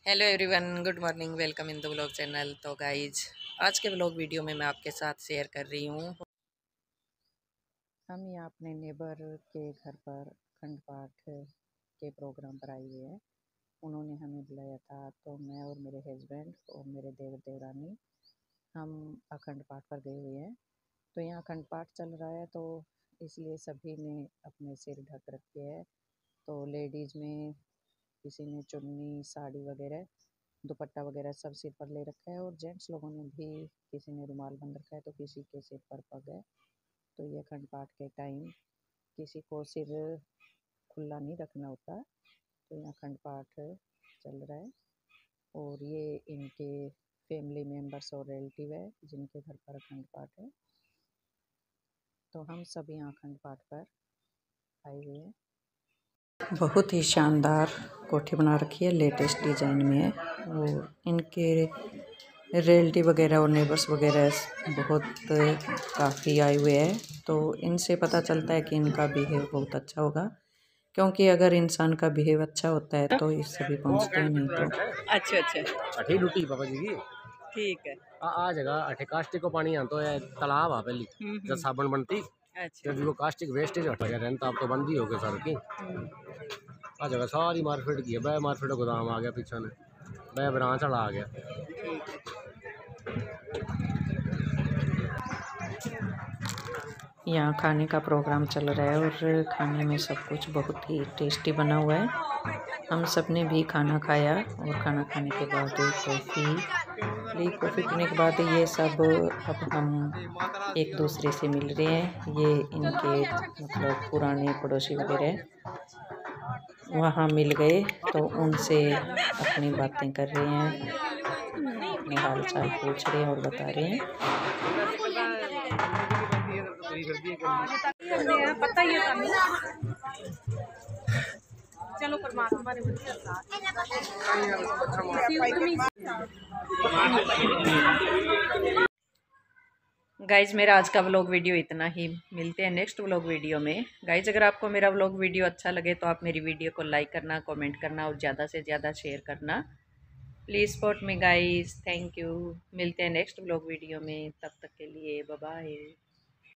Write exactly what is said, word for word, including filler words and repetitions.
Hello everyone, good morning, welcome in the vlog channel. तो guys, आज के vlog video में मैं आपके साथ शेयर कर रही हूँ। हम यहाँ अपने नेबर के घर पर अखंड पाठ के प्रोग्राम पर आए हुए हैं। उन्होंने हमें बुलाया था, तो मैं और मेरे हस्बैंड और मेरे देवर देवरानी हम अखंड पाठ पर गए हुए हैं। तो यहाँ अखंड पाठ चल रहा है, तो इसलिए सभी ने अपने सिर ढक रखे हैं। तो लेडीज़ में किसी ने चुन्नी, साड़ी वगैरह, दुपट्टा वगैरह सब सिर पर ले रखा है, और जेंट्स लोगों ने भी किसी ने रुमाल बंद रखा है, तो किसी के सिर पर पग है। तो ये अखंड पाठ के टाइम किसी को सिर खुला नहीं रखना होता। तो यहाँ अखंड पाठ चल रहा है, और ये इनके फैमिली मेम्बर्स और रिलेटिव है जिनके घर पर अखंड पाठ है। तो हम सब यहाँ अखंड पाठ पर आए हुए हैं। बहुत ही शानदार कोठी बना रखी है, लेटेस्ट डिज़ाइन में है, और इनके रिलेटिव वगैरह और नेबर्स वगैरह बहुत काफ़ी आए हुए हैं। तो इनसे पता चलता है कि इनका बिहेव बहुत अच्छा होगा, क्योंकि अगर इंसान का बिहेव अच्छा होता है तो ये सभी पहुंचते हैं। नहीं तो अच्छा अच्छा अठी लुटी पापा जी की ठीक है। आ, आ जगह अठे कास्टिक को पानी आतो है, तालाब आ पहली जब साबुन बनती, अच्छा जब वो कास्टिक वेस्टेज हट गया रहता, अब तो बंद ही हो गया सर की। आ जगह सारी मार्केट की है, बै मार्केट गोदाम आ गया पीछे ने, बै ब्रांच चढ़ा आ गया। यहाँ खाने का प्रोग्राम चल रहा है, और खाने में सब कुछ बहुत ही टेस्टी बना हुआ है। हम सब ने भी खाना खाया, और खाना खाने के बाद कॉफ़ी ली। कॉफ़ी पीने के बाद ये सब अब हम एक दूसरे से मिल रहे हैं। ये इनके मतलब पुराने पड़ोसी वगैरह वहाँ मिल गए, तो उनसे अपनी बातें कर रहे हैं, अपने हाल चाल पूछ रहे हैं और बता रहे हैं। पता ही है। चलो परमात्मा ने गाइज, मेरा आज का व्लॉग वीडियो इतना ही। मिलते हैं नेक्स्ट व्लॉग वीडियो में। गाइज, अगर आपको मेरा व्लॉग वीडियो अच्छा लगे तो आप मेरी वीडियो को लाइक करना, कमेंट करना और ज़्यादा से ज़्यादा शेयर करना। Please support me guys, thank you. मिलते हैं नेक्स्ट व्लॉग वीडियो में, तब तक के लिए बाय बाय।